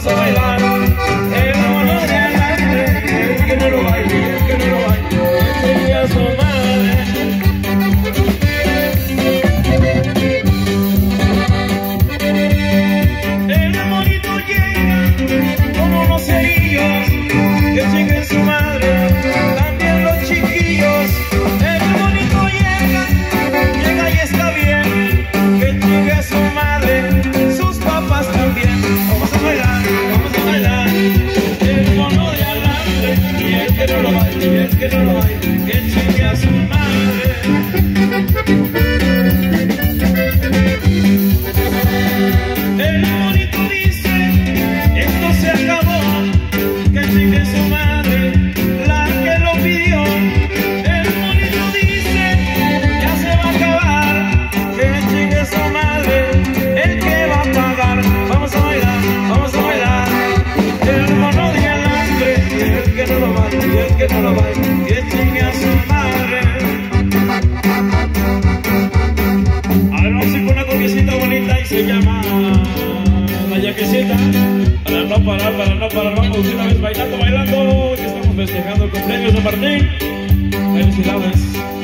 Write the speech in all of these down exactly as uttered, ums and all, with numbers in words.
a bailar el mono de adelante, el que no lo baile, el que no lo baile, enseñe a su madre. El monito llega con unos cerillos que chinguen su madre, también los chiquillos. El monito llega, llega y está bien, que chingue a su madre, sus papás también. Vamos a bailar, vamos a bailar el mono de adelante, y el que no lo baile, y el que no lo baile, que chingue a su madre. El monito dice, esto se acabó, que chingue su madre, la que lo pidió. El monito dice, ya se va a acabar, que chingue su madre, el que va a pagar. Vamos a bailar, vamos a bailar el mono de alambre, y el que no lo baile, y el que no lo baile, que chingue a su madre. Ahora vamos a ir con una comiecita bonita y se llama La Yaquecita. Para no parar, para no parar, vamos una vez bailando, bailando, que estamos festejando el cumpleaños de Martín. Felicidades.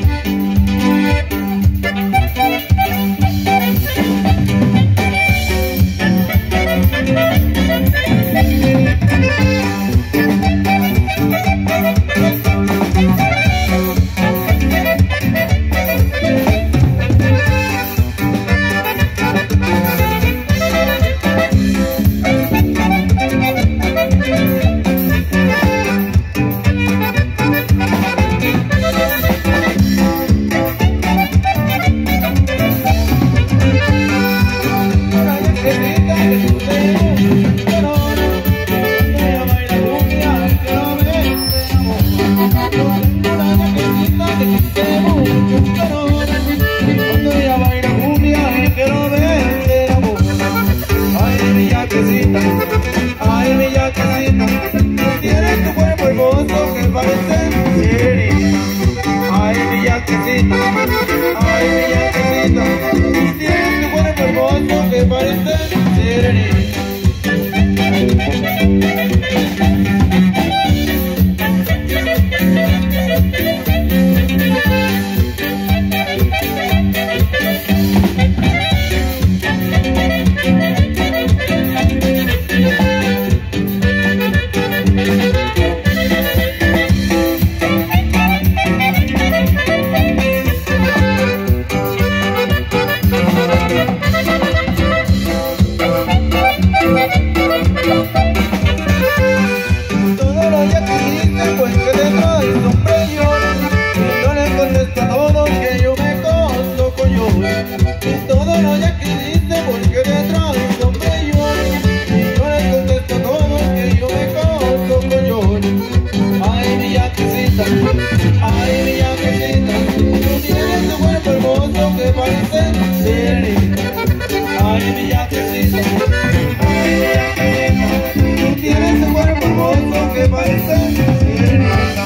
Ay, mi yaquecita, tienes tu cuerpo hermoso que parece sirenita. Ay, mi yaquecita, ay, mi yaquecita, tienes tu cuerpo hermoso que parece sirenita. Ay, mi yaquecita, tú tienes tu cuerpo hermoso que parece sirenita. Ay, mi yaquecita, ay, mi yaquecita, tú tienes tu cuerpo hermoso que parece sirenita.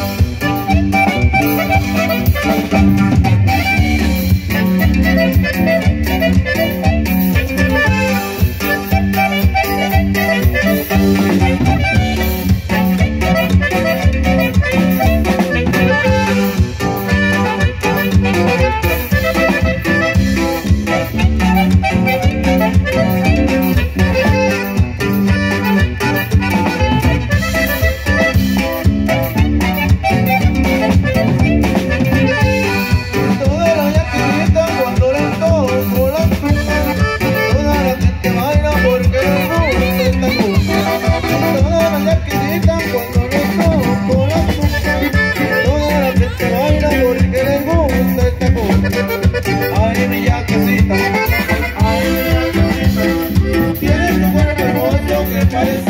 Ay, mi yaquecita, ay, mi yaquecita, tienes tu cuerpo hermoso que parece